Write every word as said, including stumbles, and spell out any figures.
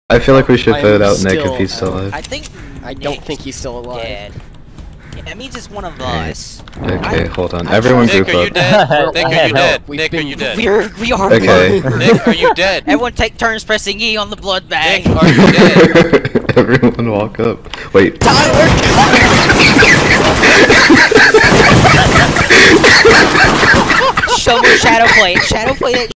I feel like we should I'm vote out Nick still, if he's still uh, alive. I think I Nick don't think he's still alive. dead. Yeah, that means it's one of Hey. us. Okay, I- hold on. I Everyone tried- group Nick, are you up. dead? Nick, I are had you help. dead? We've Nick, are been- you dead? We're we are Okay. blood. Nick, are you dead? Everyone take turns pressing E on the blood bag. Nick, are you dead? Everyone walk up. Wait. Tyler! Show me shadow play. Shadow play that